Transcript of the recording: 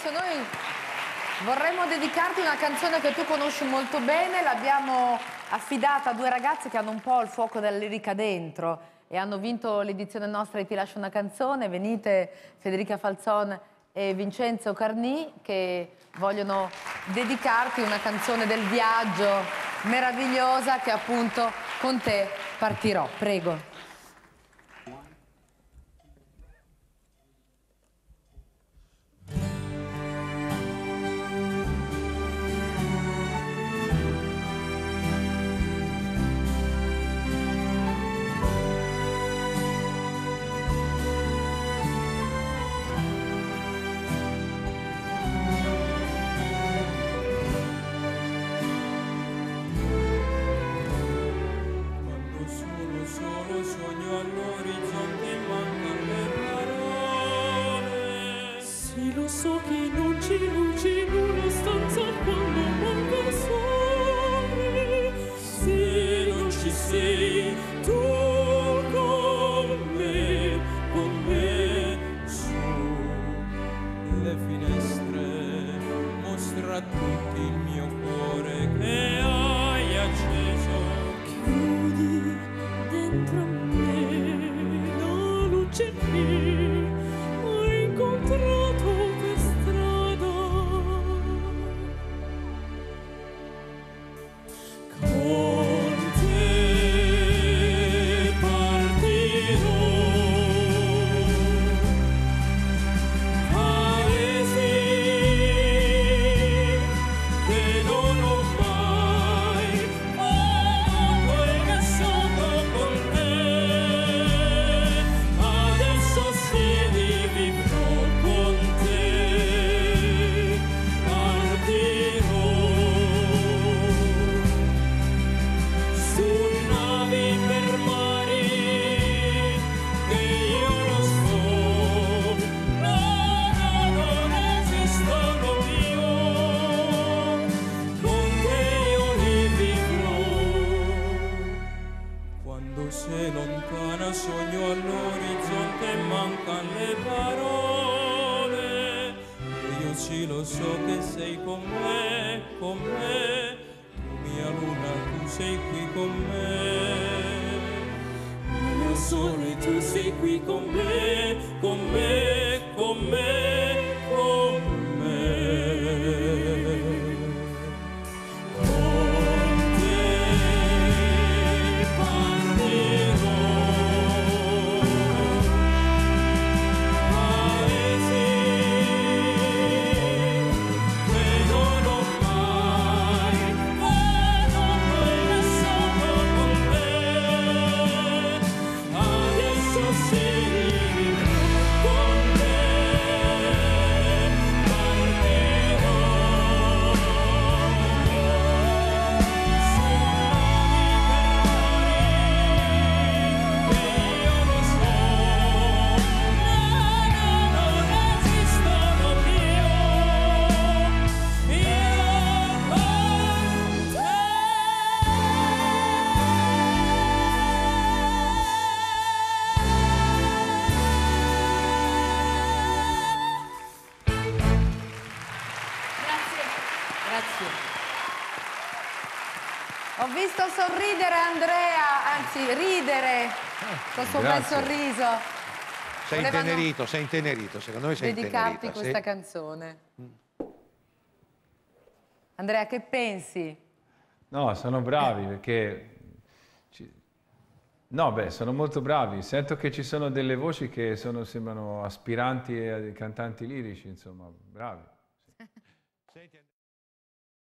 adesso noi vorremmo dedicarti una canzone che tu conosci molto bene, l'abbiamo affidata a due ragazze che hanno un po' il fuoco della lirica dentro e hanno vinto l'edizione nostra di Ti lascio una canzone. Venite, Federica Falzon e Vincenzo Carnì, che vogliono dedicarti una canzone del viaggio meravigliosa che appunto con te partirò. Prego. Sogno all'orizzonte e mancano le parole. Sì, lo so che non c'è luce in una stanza quando manca il sole. Se non ci sei tu con me, Su le finestre mostra a tutti il mio cuore che hai acceso. chiudi dentro me la luce che ho incontrato per strada. Con te partirò, paesi che non ho mai amato e che sono con te. Adesso sì vivrò con te, partirò su navi per mari che io non so, non esistono più. Con te io li vivrò. Quando sei lontana sogno all'orizzonte e mancano le parole. E io sì lo so che sei con me, con me. Tu mia luna, tu sei qui con me. Mio sole, tu sei qui con me, con me, con me, con me. Con te partirò, paesi che non ho mai amato e che sono con te. Adesso sì vivrò con te, partirò su navi per mari che io non so, non esistono più. Io con te. Grazie. Ho visto sorridere Andrea, anzi ridere col suo bel Grazie. sorriso. Sei intenerito, secondo me sei Dedicarti intenerita. questa canzone. Andrea, che pensi? No, sono bravi perché... No, beh, sono molto bravi. Sento che ci sono delle voci che sembrano aspiranti a cantanti lirici, insomma, bravi. Senti,